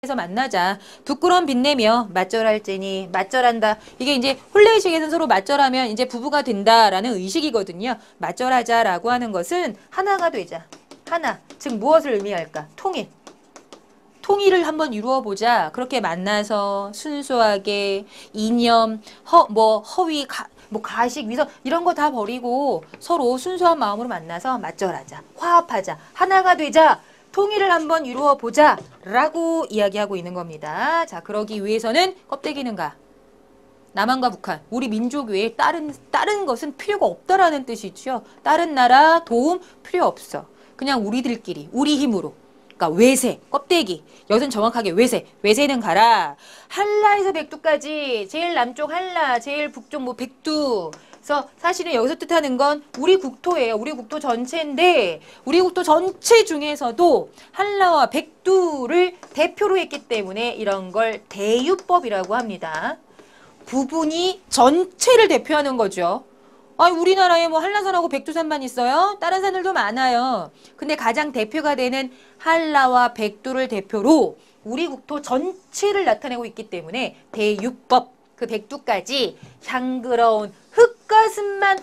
해서 만나자. 부끄러움 빛내며 맞절할지니 맞절한다. 이게 이제 혼례의식에서는 서로 맞절하면 이제 부부가 된다라는 의식이거든요. 맞절하자라고 하는 것은 하나가 되자. 하나. 즉 무엇을 의미할까? 통일. 통일을 한번 이루어보자. 그렇게 만나서 순수하게 이념, 허위, 가식, 위선 이런 거 다 버리고 서로 순수한 마음으로 만나서 맞절하자. 화합하자. 하나가 되자. 통일을 한번 이루어보자. 라고 이야기하고 있는 겁니다. 자, 그러기 위해서는 껍데기는 가. 남한과 북한, 우리 민족 외에 다른 것은 필요가 없다라는 뜻이죠. 다른 나라 도움 필요 없어. 그냥 우리들끼리, 우리 힘으로. 그러니까 외세, 껍데기. 여기서는 정확하게 외세. 외세는 가라. 한라에서 백두까지. 제일 남쪽 한라, 제일 북쪽 백두. 그래서 사실은 여기서 뜻하는 건 우리 국토예요. 우리 국토 전체인데 우리 국토 전체 중에서도 한라와 백두를 대표로 했기 때문에 이런 걸 대유법이라고 합니다. 부분이 전체를 대표하는 거죠. 아니, 우리나라에 뭐 한라산하고 백두산만 있어요? 다른 산들도 많아요. 근데 가장 대표가 되는 한라와 백두를 대표로 우리 국토 전체를 나타내고 있기 때문에 대유법, 그 백두까지 향그러운 흙가슴만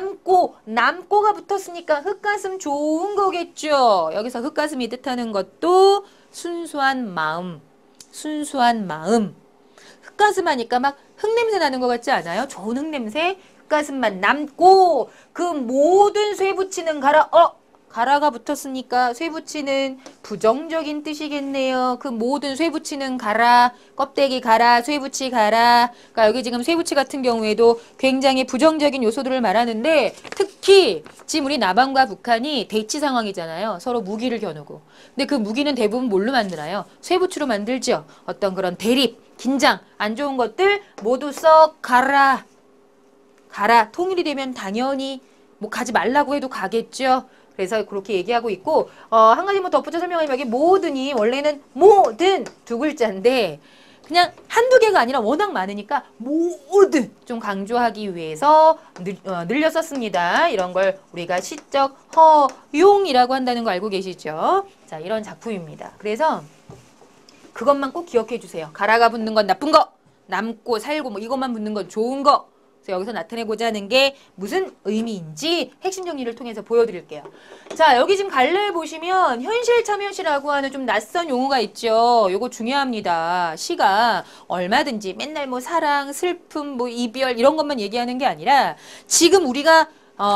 남고가 붙었으니까 흙가슴 좋은 거겠죠. 여기서 흙가슴이 뜻하는 것도 순수한 마음, 순수한 마음. 흙가슴 하니까 막 흙냄새 나는 것 같지 않아요? 좋은 흙냄새? 흙가슴만 남고 그 모든 쇠붙이는 가라. 가라가 붙었으니까 쇠붙이는 부정적인 뜻이겠네요. 그 모든 쇠붙이는 가라. 껍데기 가라. 쇠붙이 가라. 그러니까 여기 지금 쇠붙이 같은 경우에도 굉장히 부정적인 요소들을 말하는데 특히 지금 우리 남한과 북한이 대치 상황이잖아요. 서로 무기를 겨누고. 근데 그 무기는 대부분 뭘로 만드나요? 쇠붙이로 만들죠. 어떤 그런 대립, 긴장, 안 좋은 것들 모두 썩 가라. 가라. 통일이 되면 당연히 뭐 가지 말라고 해도 가겠죠. 그래서 그렇게 얘기하고 있고 한 가지 뭐 덧붙여 설명하면 여기 모든이 원래는 모든 두 글자인데 그냥 한두 개가 아니라 워낙 많으니까 모든 좀 강조하기 위해서 늘려 썼습니다. 이런 걸 우리가 시적 허용이라고 한다는 거 알고 계시죠? 자, 이런 작품입니다. 그래서 그것만 꼭 기억해 주세요. 가라가 붙는 건 나쁜 거, 남고 살고 뭐 이것만 붙는 건 좋은 거. 그래서 여기서 나타내고자 하는 게 무슨 의미인지 핵심 정리를 통해서 보여드릴게요. 자, 여기 지금 갈래에 보시면 현실 참여시라고 하는 좀 낯선 용어가 있죠. 요거 중요합니다. 시가 얼마든지 맨날 뭐 사랑, 슬픔, 뭐 이별 이런 것만 얘기하는 게 아니라 지금 우리가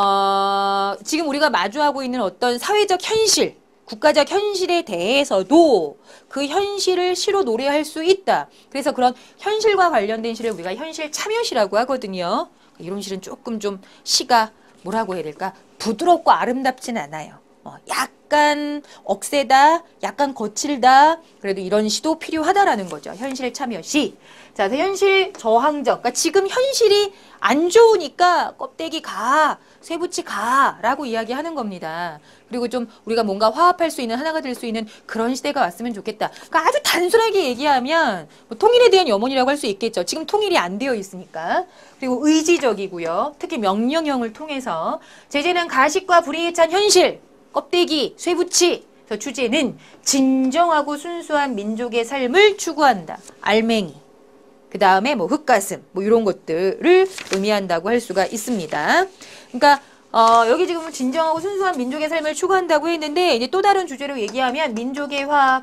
마주하고 있는 어떤 사회적 현실, 국가적 현실에 대해서도 그 현실을 시로 노래할 수 있다. 그래서 그런 현실과 관련된 시를 우리가 현실 참여시라고 하거든요. 이런 시는 조금 좀 시가 뭐라고 해야 될까? 부드럽고 아름답진 않아요. 약간 억세다, 약간 거칠다. 그래도 이런 시도 필요하다라는 거죠. 현실 참여시. 자, 그래서 현실 저항적. 그러니까 지금 현실이 안 좋으니까 껍데기 가, 쇠붙이 가 라고 이야기하는 겁니다. 그리고 좀 우리가 뭔가 화합할 수 있는 하나가 될 수 있는 그런 시대가 왔으면 좋겠다. 그러니까 아주 단순하게 얘기하면 뭐 통일에 대한 염원이라고 할 수 있겠죠. 지금 통일이 안 되어 있으니까. 그리고 의지적이고요. 특히 명령형을 통해서 제재는 가식과 불의에 찬 현실, 껍데기, 쇠붙이. 그래서 주제는 진정하고 순수한 민족의 삶을 추구한다. 알맹이. 그 다음에 뭐 흙가슴, 뭐 이런 것들을 의미한다고 할 수가 있습니다. 그러니까 여기 지금 진정하고 순수한 민족의 삶을 추구한다고 했는데 이제 또 다른 주제로 얘기하면 민족의 화합,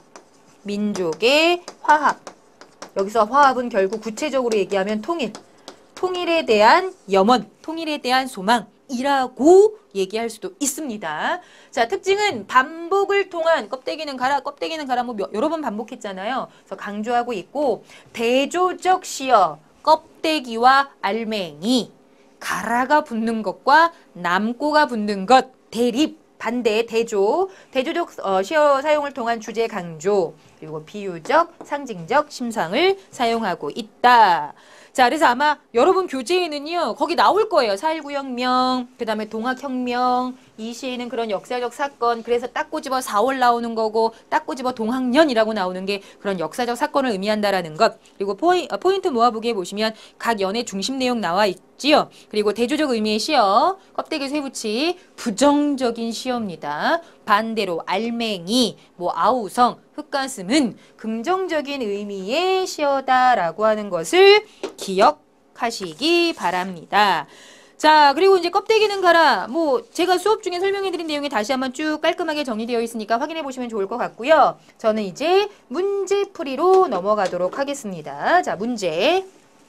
민족의 화합. 여기서 화합은 결국 구체적으로 얘기하면 통일, 통일에 대한 염원, 통일에 대한 소망이라고 얘기할 수도 있습니다. 자, 특징은 반복을 통한 껍데기는 가라, 껍데기는 가라 뭐 여러 번 반복했잖아요. 그래서 강조하고 있고 대조적 시어, 껍데기와 알맹이, 가라가 붙는 것과 남고가 붙는 것, 대립, 반대, 대조, 대조적 시어 사용을 통한 주제 강조, 그리고 비유적, 상징적 심상을 사용하고 있다. 자, 그래서 아마 여러분 교재에는요, 거기 나올 거예요. 4.19 혁명, 그 다음에 동학혁명, 이 시에는 그런 역사적 사건, 그래서 딱 꼬집어 4월 나오는 거고 딱 꼬집어 동학년이라고 나오는 게 그런 역사적 사건을 의미한다라는 것. 그리고 포인트 모아보기에 보시면 각 연의 중심 내용 나와 있지요. 그리고 대조적 의미의 시어, 껍데기 쇠붙이, 부정적인 시어입니다. 반대로 알맹이, 뭐 아우성, 흙가슴은 긍정적인 의미의 시어다라고 하는 것을 기억하시기 바랍니다. 자, 그리고 이제 껍데기는 가라. 뭐 제가 수업 중에 설명해드린 내용이 다시 한번 쭉 깔끔하게 정리되어 있으니까 확인해 보시면 좋을 것 같고요. 저는 이제 문제풀이로 넘어가도록 하겠습니다. 자, 문제.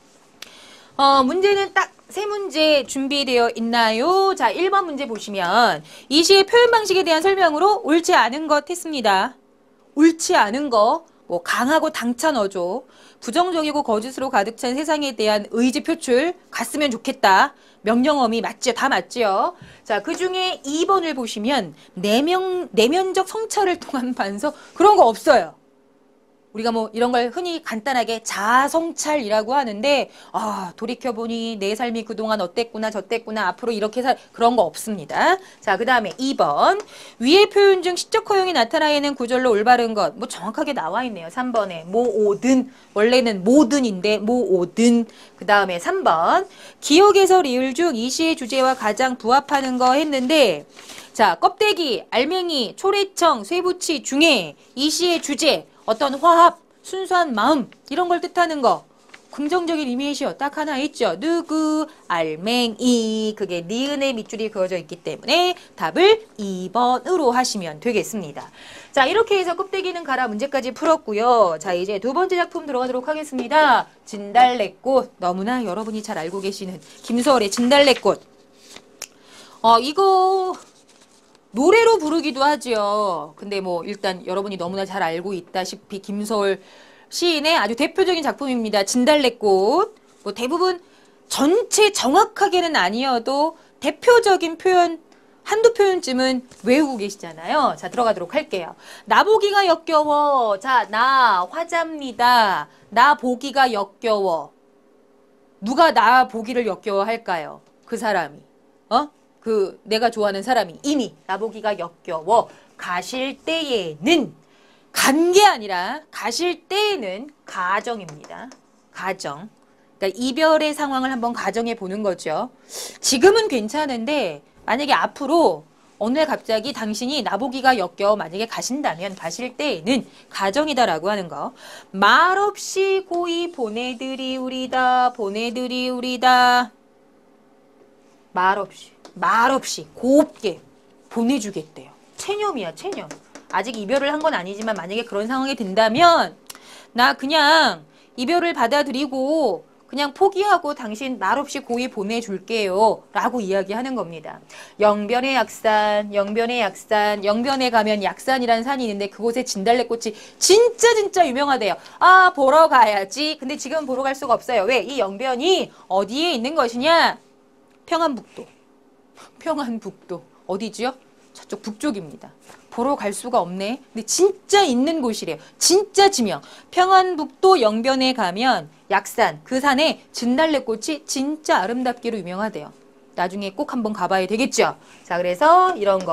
문제는 딱 세 문제 준비되어 있나요? 자, 1번 문제 보시면 이 시의 표현 방식에 대한 설명으로 옳지 않은 것 했습니다. 옳지 않은 거, 뭐 강하고 당찬 어조, 부정적이고 거짓으로 가득 찬 세상에 대한 의지 표출, 갔으면 좋겠다. 명령어미 맞죠? 다 맞죠? 자, 그 중에 2번을 보시면 내면적 성찰을 통한 반서, 그런 거 없어요. 우리가 뭐 이런 걸 흔히 간단하게 자아성찰이라고 하는데, 돌이켜보니 내 삶이 그동안 어땠구나 저땠구나 앞으로 이렇게 그런 거 없습니다. 자, 그 다음에 2번 위의 표현 중 시적 허용이 나타나는 구절로 올바른 것, 뭐 정확하게 나와 있네요. 3번에 모오든, 원래는 모든인데 모오든. 그 다음에 3번 기억에서 리을 중 이 시의 주제와 가장 부합하는 거 했는데, 자, 껍데기, 알맹이, 초래청, 쇠붙이 중에 이 시의 주제, 어떤 화합, 순수한 마음, 이런 걸 뜻하는 거. 긍정적인 의미의 시어 딱 하나 있죠. 누구, 알맹이. 그게 니은의 밑줄이 그어져 있기 때문에 답을 2번으로 하시면 되겠습니다. 자, 이렇게 해서 껍데기는 가라 문제까지 풀었고요. 자, 이제 두 번째 작품 들어가도록 하겠습니다. 진달래꽃. 너무나 여러분이 잘 알고 계시는 김소월의 진달래꽃. 이거 노래로 부르기도 하죠. 근데 뭐 일단 여러분이 너무나 잘 알고 있다시피 김소월 시인의 아주 대표적인 작품입니다. 진달래꽃. 뭐 대부분 전체 정확하게는 아니어도 대표적인 표현, 한두 표현쯤은 외우고 계시잖아요. 자, 들어가도록 할게요. 나보기가 역겨워. 자, 나 화자입니다. 나 보기가 역겨워. 누가 나 보기를 역겨워 할까요? 그 사람이. 내가 좋아하는 사람이 이미 나보기가 역겨워. 가실 때에는, 간 게 아니라 가실 때에는 가정입니다. 가정. 그러니까 이별의 상황을 한번 가정해 보는 거죠. 지금은 괜찮은데 만약에 앞으로 어느 날 갑자기 당신이 나보기가 역겨워 만약에 가신다면 가실 때에는 가정이다라고 하는 거. 말없이 고이 보내드리우리다. 보내드리우리다. 말없이 곱게 보내주겠대요. 체념이야, 체념. 아직 이별을 한 건 아니지만 만약에 그런 상황이 된다면 나 그냥 이별을 받아들이고 그냥 포기하고 당신 말없이 고이 보내줄게요 라고 이야기하는 겁니다. 영변의 약산, 영변의 약산, 영변에 가면 약산이라는 산이 있는데 그곳에 진달래꽃이 진짜 유명하대요. 보러 가야지. 근데 지금 보러 갈 수가 없어요. 왜? 이 영변이 어디에 있는 것이냐? 평안북도. 평안북도. 어디지요? 저쪽 북쪽입니다. 보러 갈 수가 없네. 근데 진짜 있는 곳이래요. 진짜 지명. 평안북도 영변에 가면 약산, 그 산에 진달래꽃이 진짜 아름답기로 유명하대요. 나중에 꼭 한번 가봐야 되겠죠. 자, 그래서 이런 거.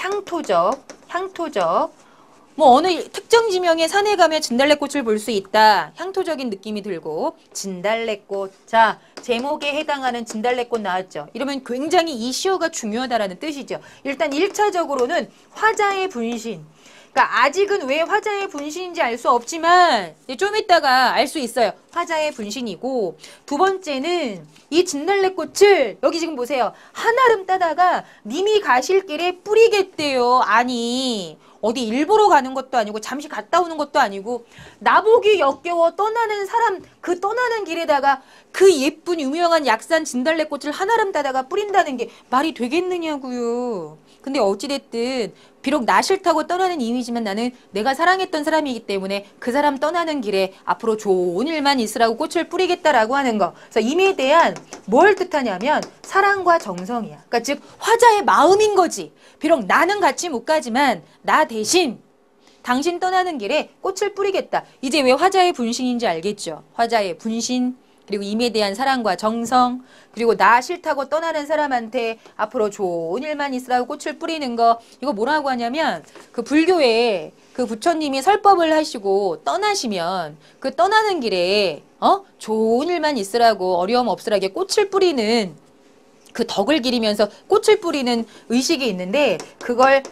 향토적. 뭐 어느 특정 지명의 산에 가면 진달래꽃을 볼 수 있다. 향토적인 느낌이 들고. 진달래꽃. 자, 제목에 해당하는 진달래꽃 나왔죠. 이러면 굉장히 이 시어가 중요하다라는 뜻이죠. 일단 1차적으로는 화자의 분신. 그러니까 아직은 왜 화자의 분신인지 알 수 없지만 좀 이따가 알 수 있어요. 화자의 분신이고, 두 번째는 이 진달래꽃을 여기 지금 보세요. 한아름 따다가 님이 가실 길에 뿌리겠대요. 아니, 어디 일보러 가는 것도 아니고 잠시 갔다 오는 것도 아니고 나보기 역겨워 떠나는 사람, 그 떠나는 길에다가 그 예쁜 유명한 약산 진달래꽃을 한아름 따다가 뿌린다는 게 말이 되겠느냐고요. 근데 어찌됐든 비록 나 싫다고 떠나는 이미지만 나는 내가 사랑했던 사람이기 때문에 그 사람 떠나는 길에 앞으로 좋은 일만 있으라고 꽃을 뿌리겠다라고 하는 거. 그래서 임에 대한 뭘 뜻하냐면 사랑과 정성이야. 그러니까 즉 화자의 마음인 거지. 비록 나는 같이 못 가지만 나 대신 당신 떠나는 길에 꽃을 뿌리겠다. 이제 왜 화자의 분신인지 알겠죠? 화자의 분신. 그리고 임에 대한 사랑과 정성, 그리고 나 싫다고 떠나는 사람한테 앞으로 좋은 일만 있으라고 꽃을 뿌리는 거. 이거 뭐라고 하냐면 그 불교에 그 부처님이 설법을 하시고 떠나시면 그 떠나는 길에 좋은 일만 있으라고 어려움 없으라게 꽃을 뿌리는 그 덕을 기리면서 꽃을 뿌리는 의식이 있는데 그걸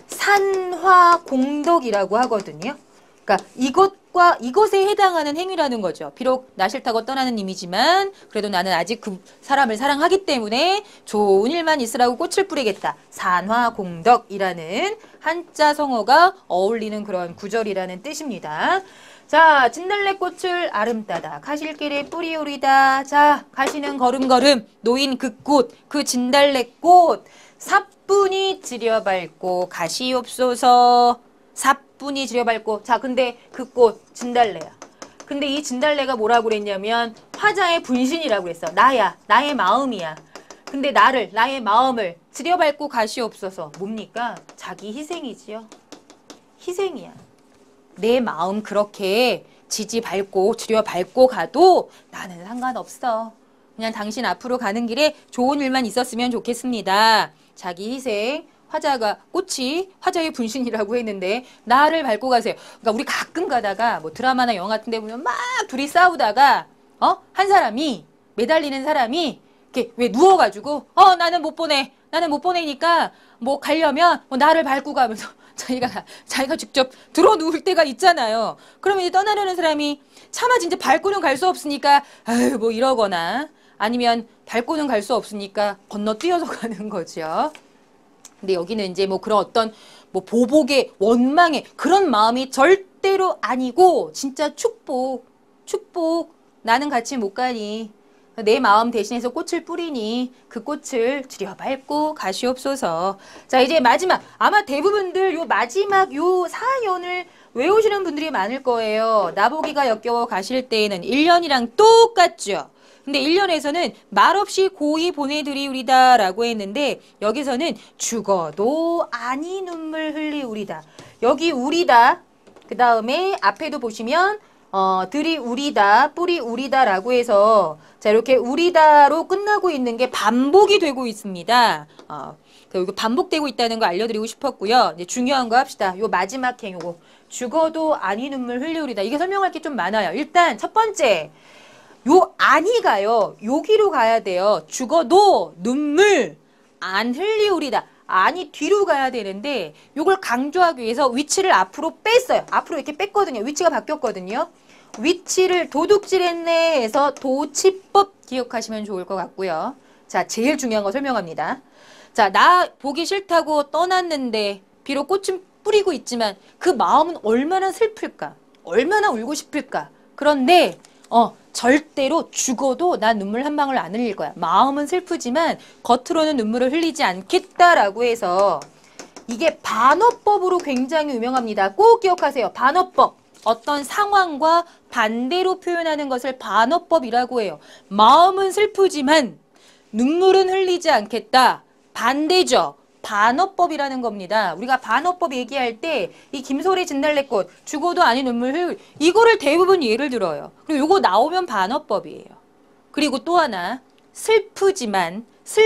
산화공덕이라고 하거든요. 그러니까 이것에 해당하는 행위라는 거죠. 비록 나 싫다고 떠나는 이미지만 그래도 나는 아직 그 사람을 사랑하기 때문에 좋은 일만 있으라고 꽃을 뿌리겠다. 산화공덕이라는 한자 성어가 어울리는 그런 구절이라는 뜻입니다. 자, 진달래꽃을 아름따다 가실 길에 뿌리오리다. 자, 가시는 걸음걸음 놓인 그 꽃, 그 진달래꽃 사뿐히 지려밟고 가시옵소서. 사뿐히 지려밟고. 자, 근데 그 꽃 진달래야. 근데 이 진달래가 뭐라고 그랬냐면 화자의 분신이라고 그랬어. 나야, 나의 마음이야. 근데 나의 마음을 지려밟고 가시옵소서. 뭡니까? 자기 희생이지요. 희생이야. 내 마음 그렇게 지지밟고 지려밟고 가도 나는 상관없어. 그냥 당신 앞으로 가는 길에 좋은 일만 있었으면 좋겠습니다. 자기 희생. 꽃이 화자의 분신이라고 했는데 나를 밟고 가세요. 그러니까 우리 가끔 가다가 뭐 드라마나 영화 같은 데 보면 막 둘이 싸우다가 한 사람이 매달리는 사람이 이렇게 왜 누워가지고 나는 못 보내니까 뭐 가려면 뭐 나를 밟고 가면서 자기가 직접 들어 누울 때가 있잖아요. 그러면 이제 떠나려는 사람이 차마 진짜 밟고는 갈 수 없으니까 아유 뭐 이러거나 아니면 밟고는 갈 수 없으니까 건너뛰어서 가는 거죠. 근데 여기는 이제 뭐 그런 어떤 뭐 보복의 원망의 그런 마음이 절대로 아니고 진짜 축복 나는 같이 못 가니 내 마음 대신해서 꽃을 뿌리니 그 꽃을 지려밟고 가시옵소서. 자, 이제 마지막 아마 대부분들 요 마지막 요 사연을 외우시는 분들이 많을 거예요. 나보기가 역겨워 가실 때에는 1년이랑 똑같죠. 근데 1년에서는 말없이 고이 보내드리우리다 라고 했는데 여기서는 죽어도 아니 눈물 흘리우리다. 여기 우리다. 그 다음에 앞에도 보시면 들이 우리다, 뿌리 우리다 라고 해서 자 이렇게 우리다로 끝나고 있는 게 반복이 되고 있습니다. 이거 반복되고 있다는 거 알려드리고 싶었고요. 이제 중요한 거 합시다. 요 마지막 행 요거 죽어도 아니 눈물 흘리우리다. 이게 설명할 게 좀 많아요. 일단 첫 번째 요 아니가요. 여기로 가야 돼요. 죽어도 눈물 안 흘리우리다. 아니 뒤로 가야 되는데 요걸 강조하기 위해서 위치를 앞으로 뺐어요. 앞으로 이렇게 뺐거든요. 위치가 바뀌었거든요. 위치를 도둑질했네 해서 도치법 기억하시면 좋을 것 같고요. 자, 제일 중요한 거 설명합니다. 자, 나 보기 싫다고 떠났는데 비록 꽃은 뿌리고 있지만 그 마음은 얼마나 슬플까? 얼마나 울고 싶을까? 그런데 절대로 죽어도 난 눈물 한 방울 안 흘릴 거야. 마음은 슬프지만 겉으로는 눈물을 흘리지 않겠다라고 해서 이게 반어법으로 굉장히 유명합니다. 꼭 기억하세요. 반어법. 어떤 상황과 반대로 표현하는 것을 반어법이라고 해요. 마음은 슬프지만 눈물은 흘리지 않겠다. 반대죠. 반어법이라는 겁니다. 우리가 반어법 얘기할 때 이 김소리 진달래꽃 죽어도 아니 눈물 흘 이거를 대부분 예를 들어요. 그리고 요거 나오면 반어법이에요. 그리고 또 하나 슬프지만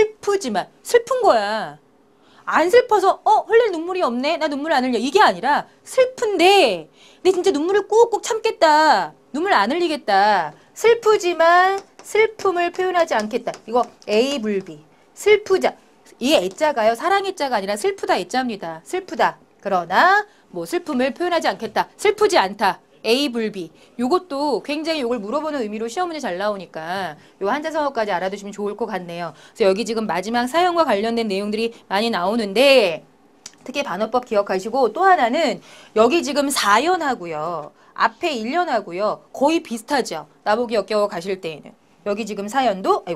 슬픈 거야. 안 슬퍼서 흘릴 눈물이 없네. 나 눈물 안 흘려. 이게 아니라 슬픈데 내 진짜 눈물을 꾹꾹 참겠다. 눈물 안 흘리겠다. 슬프지만 슬픔을 표현하지 않겠다. 이거 A 불비. 슬프자. 이 애자가요. 사랑 애자가 아니라 슬프다 애자입니다. 슬프다. 그러나 뭐 슬픔을 표현하지 않겠다. 슬프지 않다. A 불비. 요것도 굉장히 요걸 물어보는 의미로 시험 문제 잘 나오니까 요 한자성어까지 알아두시면 좋을 것 같네요. 그래서 여기 지금 마지막 사연과 관련된 내용들이 많이 나오는데 특히 반어법 기억하시고 또 하나는 여기 지금 4연하고요. 앞에 1년하고요. 거의 비슷하죠. 나보기 역겨워 가실 때에는. 여기 지금 사연도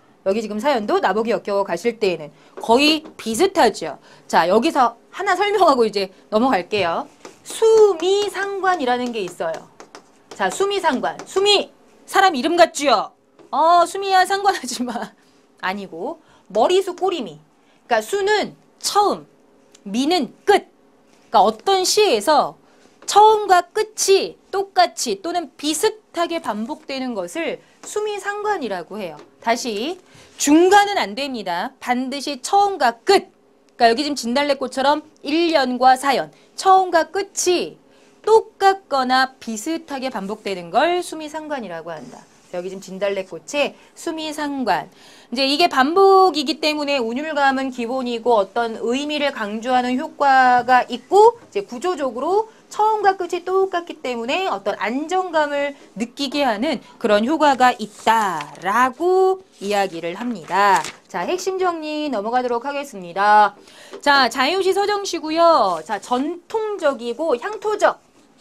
나보기 역겨워 가실 때에는 거의 비슷하죠. 자, 여기서 하나 설명하고 이제 넘어갈게요. 수미상관이라는 게 있어요. 자, 수미상관. 수미, 사람 이름 같지요? 수미야 상관하지 마. 아니고 머리수 꼬리미. 그러니까 수는 처음, 미는 끝. 그러니까 어떤 시에서 처음과 끝이 똑같이 또는 비슷하게 반복되는 것을 수미상관이라고 해요. 다시 중간은 안 됩니다. 반드시 처음과 끝. 그러니까 여기 지금 진달래꽃처럼 1년과 4년 처음과 끝이 똑같거나 비슷하게 반복되는 걸 수미상관이라고 한다. 여기 지금 진달래꽃의 수미상관. 이제 이게 반복이기 때문에 운율감은 기본이고 어떤 의미를 강조하는 효과가 있고 이제 구조적으로 처음과 끝이 똑같기 때문에 어떤 안정감을 느끼게 하는 그런 효과가 있다라고 이야기를 합니다. 자, 핵심 정리 넘어가도록 하겠습니다. 자, 자유시 서정시고요. 자, 전통적이고 향토적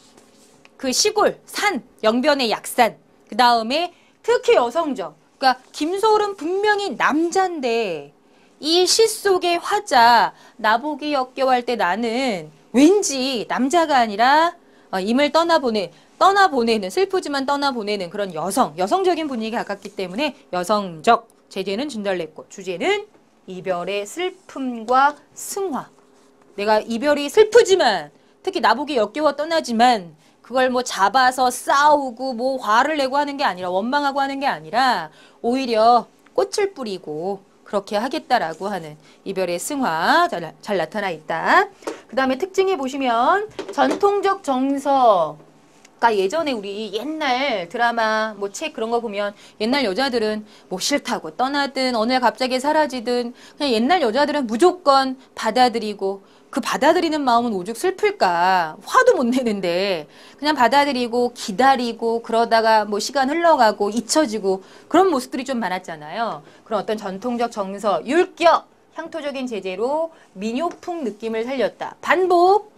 그 시골, 산, 영변의 약산. 그 다음에 특히 여성적. 그러니까 김소월은 분명히 남잔데 이 시 속의 화자 나보기 역겨워할 때 나는 왠지 남자가 아니라 임을 떠나보내는 슬프지만 떠나보내는 그런 여성적인 분위기에 가깝기 때문에 여성적. 제재는 진달래꽃, 주제는 이별의 슬픔과 승화. 내가 이별이 슬프지만 특히 나보기 역겨워 떠나지만 그걸 뭐 잡아서 싸우고 뭐 화를 내고 하는 게 아니라 원망하고 하는 게 아니라 오히려 꽃을 뿌리고 그렇게 하겠다라고 하는 이별의 승화 잘 나타나 있다. 그 다음에 특징에 보시면 전통적 정서. 그러니까 예전에 우리 옛날 드라마 뭐 책 그런 거 보면 옛날 여자들은 뭐 싫다고 떠나든 어느 날 갑자기 사라지든 그냥 옛날 여자들은 무조건 받아들이고 그 받아들이는 마음은 오죽 슬플까. 화도 못 내는데 그냥 받아들이고 기다리고 그러다가 뭐 시간 흘러가고 잊혀지고 그런 모습들이 좀 많았잖아요. 그런 어떤 전통적 정서, 율격, 향토적인 제재로 민요풍 느낌을 살렸다. 반복,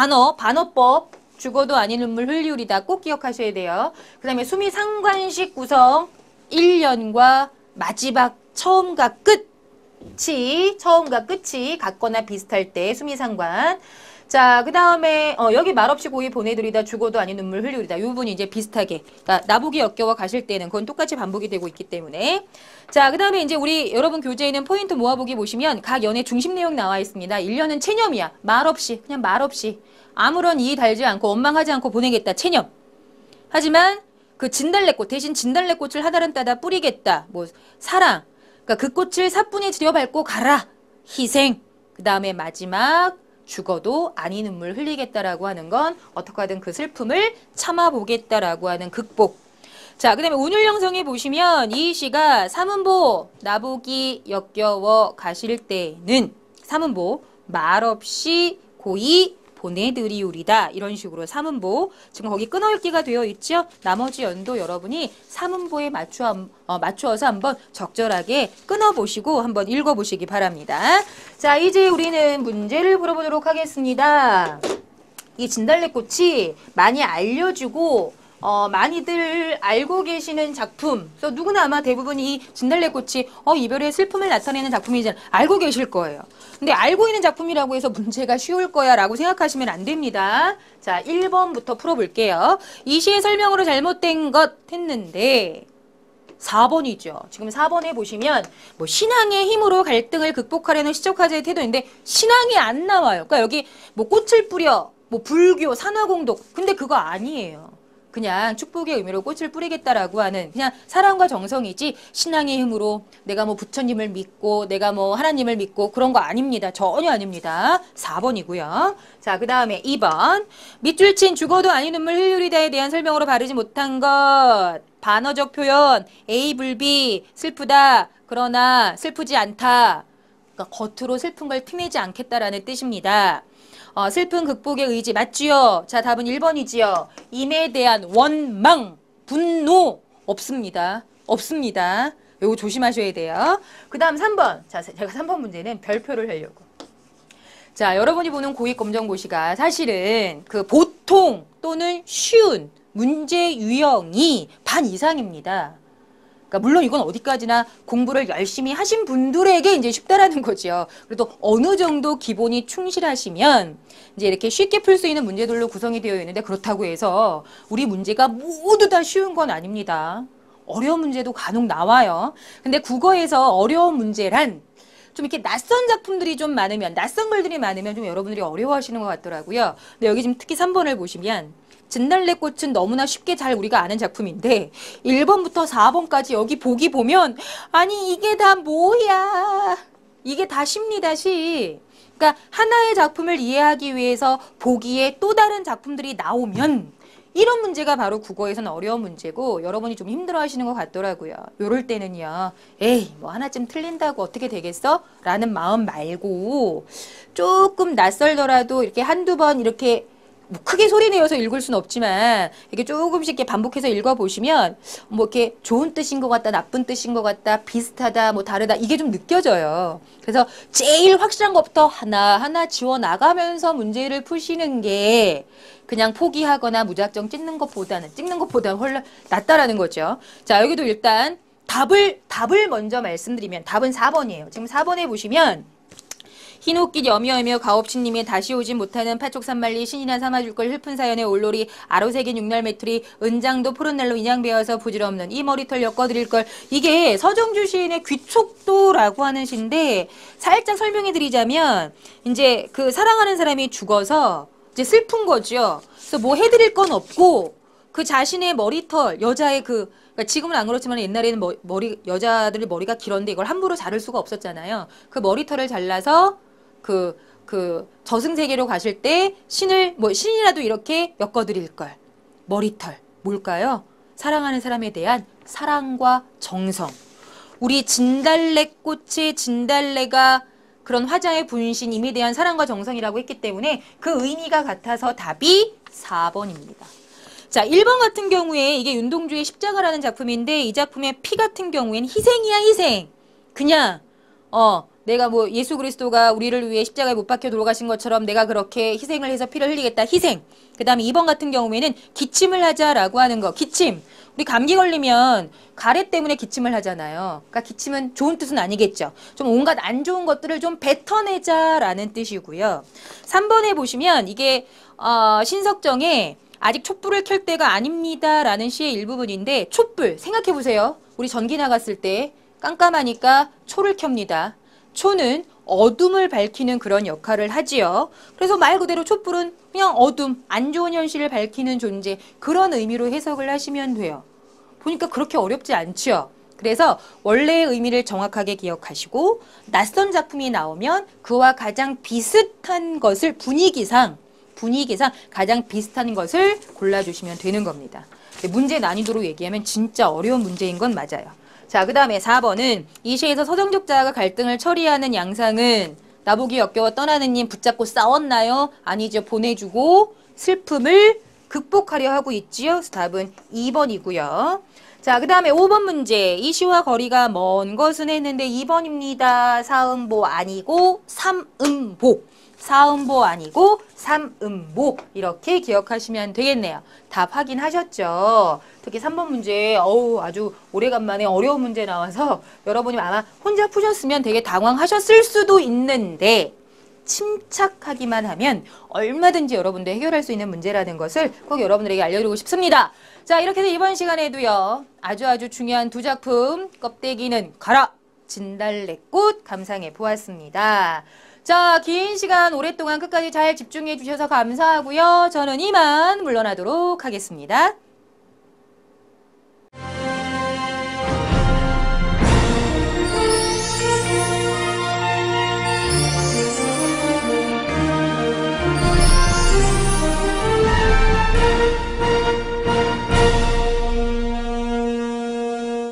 반어법, 죽어도 아닌 눈물 흘리우리다. 꼭 기억하셔야 돼요. 그 다음에 수미상관식 구성 1년과 마지막 처음과 끝이 같거나 비슷할 때 수미상관. 자, 그 다음에 여기 말없이 고이 보내드리다 죽어도 아닌 눈물 흘리우리다. 이 부분이 이제 비슷하게 그러니까 나보기 역겨워 가실 때는 그건 똑같이 반복이 되고 있기 때문에. 자, 그 다음에 이제 우리 여러분 교재에는 포인트 모아보기 보시면 각 연의 중심 내용 나와 있습니다. 1년은 체념이야. 말없이 그냥 말없이 아무런 이의 달지 않고 원망하지 않고 보내겠다. 체념. 하지만 그 진달래꽃 대신 진달래꽃을 하나는 따다 뿌리겠다. 뭐 사랑. 그러니까 그 꽃을 사뿐히 들여밟고 가라. 희생. 그 다음에 마지막 죽어도 아니 눈물 흘리겠다라고 하는 건 어떻게 하든 그 슬픔을 참아보겠다라고 하는 극복. 자, 그 다음에 운율 형성에 보시면 이 시가 삼음보 나보기 역겨워 가실 때는 삼음보 말없이 고이 보내드리우리다. 이런 식으로 삼음보. 지금 거기 끊어읽기가 되어 있죠. 나머지 연도 여러분이 삼음보에 맞추어서 한번 적절하게 끊어보시고 한번 읽어보시기 바랍니다. 자, 이제 우리는 문제를 풀어보도록 하겠습니다. 이 진달래꽃이 많이 알려주고 많이들 알고 계시는 작품. 그래서 누구나 아마 대부분 이 진달래꽃이 이별의 슬픔을 나타내는 작품이잖아요. 알고 계실 거예요. 근데 알고 있는 작품이라고 해서 문제가 쉬울 거야 라고 생각하시면 안 됩니다. 자, 1번부터 풀어볼게요. 이 시의 설명으로 잘못된 것 했는데 4번이죠. 지금 4번에 보시면 뭐 신앙의 힘으로 갈등을 극복하려는 시적화자의 태도인데 신앙이 안 나와요. 그러니까 여기 뭐 꽃을 뿌려, 뭐 불교, 산화공독. 근데 그거 아니에요. 그냥 축복의 의미로 꽃을 뿌리겠다라고 하는 그냥 사랑과 정성이지 신앙의 힘으로 내가 뭐 부처님을 믿고 내가 뭐 하나님을 믿고 그런 거 아닙니다. 전혀 아닙니다. 4번이고요. 자, 그 다음에 2번. 밑줄 친 죽어도 아닌 눈물 흘리리다에 대한 설명으로 바르지 못한 것. 반어적 표현. A 불비 슬프다. 그러나 슬프지 않다. 그러니까 겉으로 슬픈 걸 티내지 않겠다라는 뜻입니다. 슬픈 극복의 의지 맞지요? 자, 답은 1번이지요. 임에 대한 원망, 분노 없습니다. 없습니다. 이거 조심하셔야 돼요. 그 다음 3번. 자, 제가 3번 문제는 별표를 하려고. 자, 여러분이 보는 고익 검정고시가 사실은 그 보통 또는 쉬운 문제 유형이 반 이상입니다. 그러니까 물론 이건 어디까지나 공부를 열심히 하신 분들에게 이제 쉽다라는 거죠. 그래도 어느 정도 기본이 충실하시면 이제 이렇게 쉽게 풀 수 있는 문제들로 구성이 되어 있는데 그렇다고 해서 우리 문제가 모두 다 쉬운 건 아닙니다. 어려운 문제도 간혹 나와요. 근데 국어에서 어려운 문제란 좀 이렇게 낯선 작품들이 좀 많으면, 낯선 글들이 많으면 좀 여러분들이 어려워하시는 것 같더라고요. 근데 여기 지금 특히 3번을 보시면 진달래꽃은 너무나 쉽게 잘 우리가 아는 작품인데 1번부터 4번까지 여기 보기 보면 아니 이게 다 뭐야? 이게 다 시입니다, 시. 그러니까 하나의 작품을 이해하기 위해서 보기에 또 다른 작품들이 나오면 이런 문제가 바로 국어에서는 어려운 문제고 여러분이 좀 힘들어 하시는 것 같더라고요. 요럴 때는요. 에이 뭐 하나쯤 틀린다고 어떻게 되겠어? 라는 마음 말고 조금 낯설더라도 이렇게 한두 번 이렇게 뭐 크게 소리 내어서 읽을 수는 없지만 이렇게 조금씩 이렇게 반복해서 읽어보시면 뭐 이렇게 좋은 뜻인 것 같다, 나쁜 뜻인 것 같다, 비슷하다, 뭐 다르다 이게 좀 느껴져요. 그래서 제일 확실한 것부터 하나하나 지워나가면서 문제를 푸시는 게 그냥 포기하거나 무작정 찍는 것보다는 훨씬 낫다라는 거죠. 자, 여기도 일단 답을 먼저 말씀드리면 답은 4번이에요. 지금 4번에 보시면 흰옷깃 여미여며 가업신님이 다시 오진 못하는 파촉산만리 신이나 삼아줄걸 힐픈 사연의 올로리 아로새긴 육날 메뚜리 은장도 푸른날로 인양배어서 부질없는 이 머리털 엮어드릴걸. 이게 서정주 시인의 귀촉도라고 하는 시인데 살짝 설명해 드리자면 이제 그 사랑하는 사람이 죽어서 이제 슬픈 거죠. 그래서 뭐 해드릴 건 없고 그 자신의 머리털 여자의 그러니까 지금은 안 그렇지만 옛날에는 여자들 머리가 길었는데 이걸 함부로 자를 수가 없었잖아요. 그 머리털을 잘라서 그 저승세계로 가실 때 신이라도 이렇게 엮어드릴 걸. 머리털. 뭘까요? 사랑하는 사람에 대한 사랑과 정성. 우리 진달래꽃의 진달래가 그런 화자의 분신, 임에 대한 사랑과 정성이라고 했기 때문에 그 의미가 같아서 답이 4번입니다. 자, 1번 같은 경우에 이게 윤동주의 십자가라는 작품인데 이 작품의 피 같은 경우에는 희생이야, 희생. 그냥 내가 뭐 예수 그리스도가 우리를 위해 십자가에 못 박혀 돌아가신 것처럼 내가 그렇게 희생을 해서 피를 흘리겠다. 희생. 그 다음에 2번 같은 경우에는 기침을 하자라고 하는 거. 기침. 우리 감기 걸리면 가래 때문에 기침을 하잖아요. 그러니까 기침은 좋은 뜻은 아니겠죠. 좀 온갖 안 좋은 것들을 좀 뱉어내자라는 뜻이고요. 3번에 보시면 이게 신석정의 아직 촛불을 켤 때가 아닙니다라는 시의 일부분인데 촛불 생각해보세요. 우리 전기 나갔을 때 깜깜하니까 초를 켭니다. 초는 어둠을 밝히는 그런 역할을 하지요. 그래서 말 그대로 촛불은 그냥 어둠, 안 좋은 현실을 밝히는 존재 그런 의미로 해석을 하시면 돼요. 보니까 그렇게 어렵지 않죠. 그래서 원래의 의미를 정확하게 기억하시고 낯선 작품이 나오면 그와 가장 비슷한 것을 분위기상 가장 비슷한 것을 골라주시면 되는 겁니다. 문제 난이도로 얘기하면 진짜 어려운 문제인 건 맞아요. 자, 그 다음에 4번은 이 시에서 서정적자가 갈등을 처리하는 양상은 나보기 역겨워 떠나는 님 붙잡고 싸웠나요? 아니죠. 보내주고 슬픔을 극복하려 하고 있지요. 그래서 답은 2번이고요. 자, 그 다음에 5번 문제. 이 시와 거리가 먼 것은 했는데 2번입니다. 사음보 아니고 삼음보. 사음보 아니고 삼음보. 이렇게 기억하시면 되겠네요. 답 확인하셨죠? 특히 3번 문제 아주 오래간만에 어려운 문제 나와서 여러분이 아마 혼자 푸셨으면 되게 당황하셨을 수도 있는데 침착하기만 하면 얼마든지 여러분들 해결할 수 있는 문제라는 것을 꼭 여러분들에게 알려드리고 싶습니다. 자, 이렇게 해서 이번 시간에도요. 아주 중요한 두 작품 껍데기는 가라! 진달래꽃 감상해 보았습니다. 자, 긴 시간 오랫동안 끝까지 잘 집중해 주셔서 감사하고요. 저는 이만 물러나도록 하겠습니다.